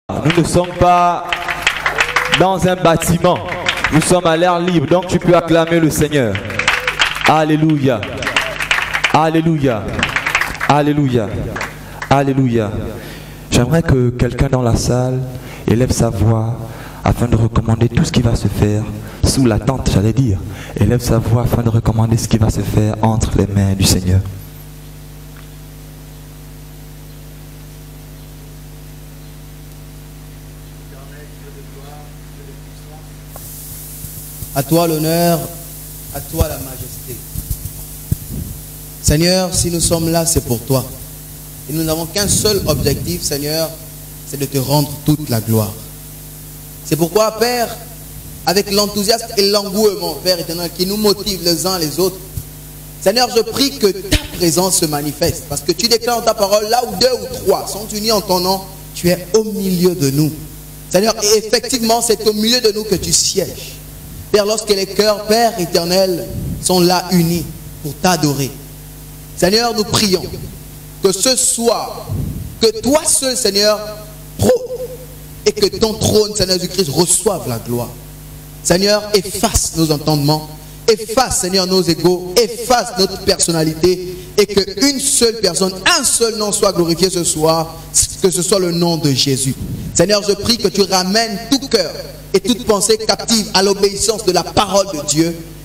Nous ne sommes pas dans un bâtiment. Nous sommes à l'air libre. Donc tu peux acclamer le Seigneur. Alléluia. Alléluia. Alléluia. Alléluia. J'aimerais que quelqu'un dans la salle élève sa voix afin de recommander tout ce qui va se faire sous la tente, j'allais dire. Élève sa voix afin de recommander ce qui va se faire entre les mains du Seigneur. À toi l'honneur, à toi la majesté. Seigneur, si nous sommes là, c'est pour toi. Et nous n'avons qu'un seul objectif, Seigneur, c'est de te rendre toute la gloire. C'est pourquoi, Père, avec l'enthousiasme et l'engouement, Père éternel, qui nous motive les uns les autres, Seigneur, je prie que ta présence se manifeste. Parce que tu déclares dans ta parole, là où 2 ou 3 sont unis en ton nom, tu es au milieu de nous. Seigneur, et effectivement, c'est au milieu de nous que tu sièges. Père, lorsque les cœurs, Père éternel, sont là unis pour t'adorer. Seigneur, nous prions que ce soir, que toi seul, Seigneur, prône et que ton trône, Seigneur Jésus-Christ, reçoive la gloire. Seigneur, efface nos entendements, efface, Seigneur, nos égos, efface notre personnalité et qu'une seule personne, un seul nom soit glorifié ce soir, que ce soit le nom de Jésus. Seigneur, je prie que tu ramènes tout cœur et toute pensée captive à l'obéissance de la parole de Dieu